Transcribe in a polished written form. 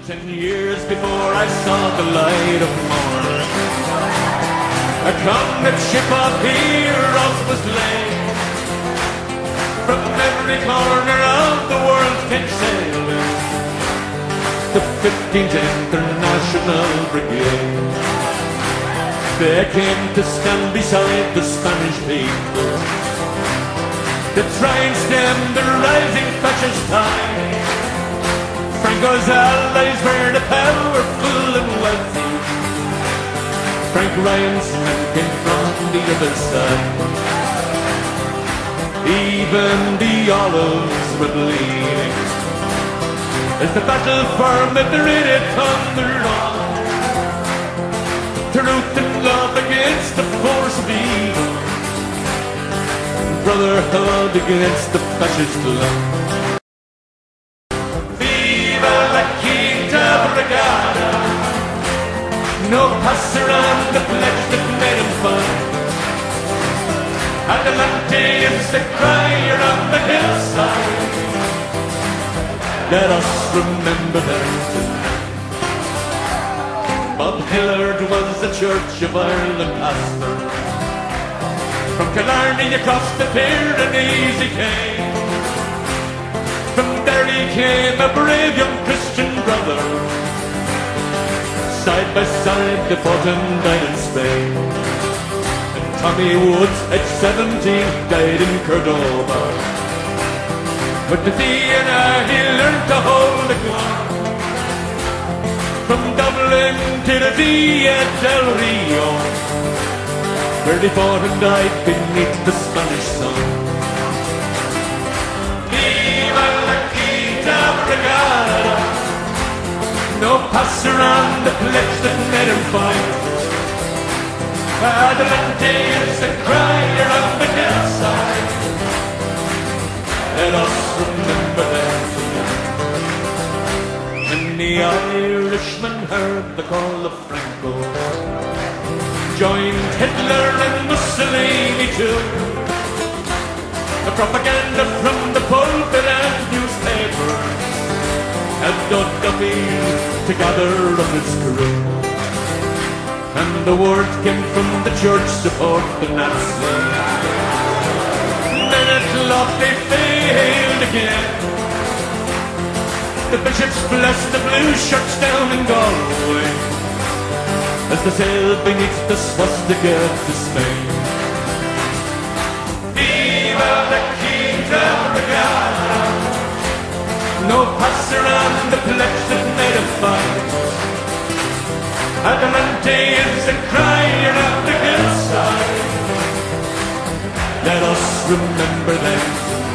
10 years before I saw the light of morn, a comradeship of heroes was laid. From every corner of the world came sailing the 15th International Brigade. They came to stand beside the Spanish people to try and stem the rising fascist tide. Franco's allies were the powerful and wealthy. Frank Ryan's men came from the other side. Even the olives were bleeding as the battle for Madrid had thundered on. Truth and love against the force of evil, brotherhood against the fascist love. Viva la Quinta Brigada, no passer on the pledge that made him fine. Adelante is the crier on the hillside. Let us remember them tonight. Bob Hillard was the Church of Ireland pastor. From Killarney across the Pyrenees he came. From there he came a brave young Christian brother. Side by side they fought and died in Spain. And Tommy Woods at 17 died in Cordoba. But the Vienna he learned to hold the gun. From Dublin to the Via del Rio, where they fought and died beneath the Spanish sun. Viva la Quinta Brigada, no passer on the pledge that made him fight. Adelante is the crier on the hillside. Let us remember them tonight. When the Irishman heard the call of Franco, joined Hitler and Mussolini too. The propaganda from the pulpit and newspapers had Duffy to gather on his crew. And the word came from the church support the Nazis. Then at last they failed again. The bishops blessed the blue shirts down in Galway as they sailed beneath the swastika to Spain. Viva la Quinta Brigada, no passer on the pledge that made a fight. Adelante is the crier of the hillside. Let us remember them.